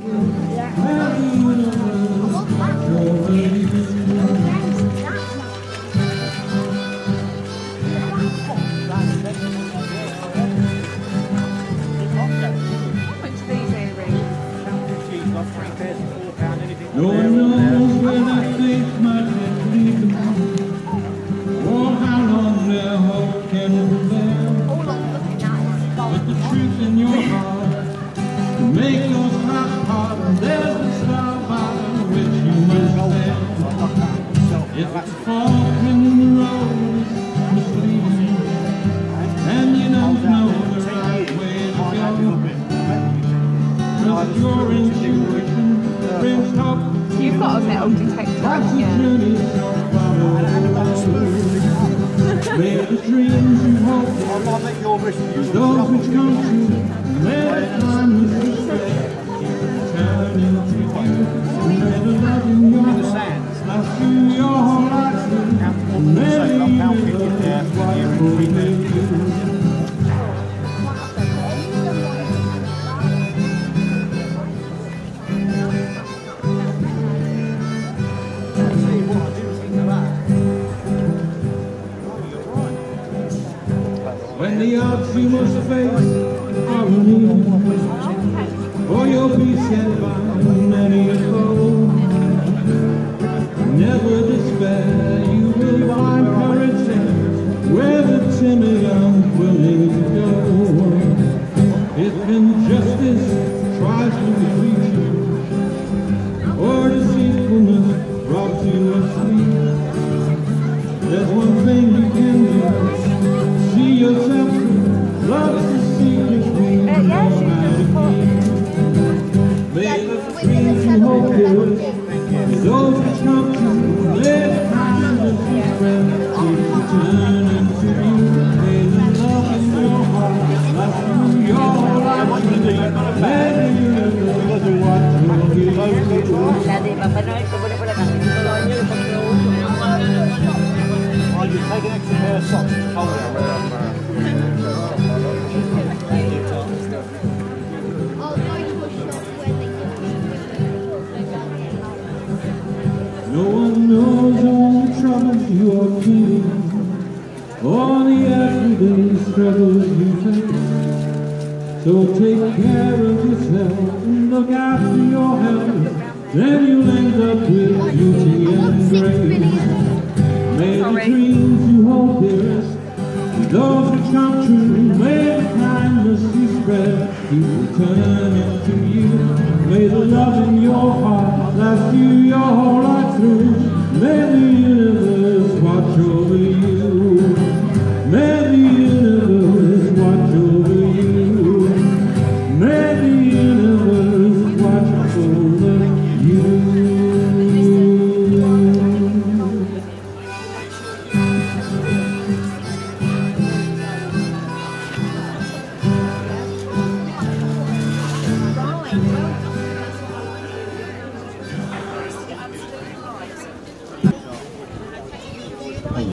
No one knows where that faith might lead them, or how long their hope can prevail. But the truth in your heart to make those hearts harder. There's a star by which you must sail. If it's a fork in the road is misleading, and you don't know the right way to go, trust your intuition brings hope. You've got a metal detector, haven't you? May the dreams you hope those which come true, may the timeless respect turn into you. May the love in your heart last you your whole life through. May the love is what will make you. When the odds you must face are uneven, or you'll be sent by many a foe, never despair, you will find courage there, where the timid are willing to go. If injustice tries to defeat you, or deceitfulness robs you of sleep, there's one thing you can do. See yourself through, love's the secret thing you know how to keep. May the dreams you hope is those which come true. May the kindness you spread keep returning to you. May the love in your heart last through your whole life. May you live the one who gives you. You take an extra pair of socks to hold it. No one knows all the troubles you are feeling, all the everyday struggles you face. So take care of yourself and look after your health, then you'll end up with beauty and grace. May the dreams you hold dearest, those which come true, may the kindness you spread keep returning to you. May the love in your heart last you your whole life through.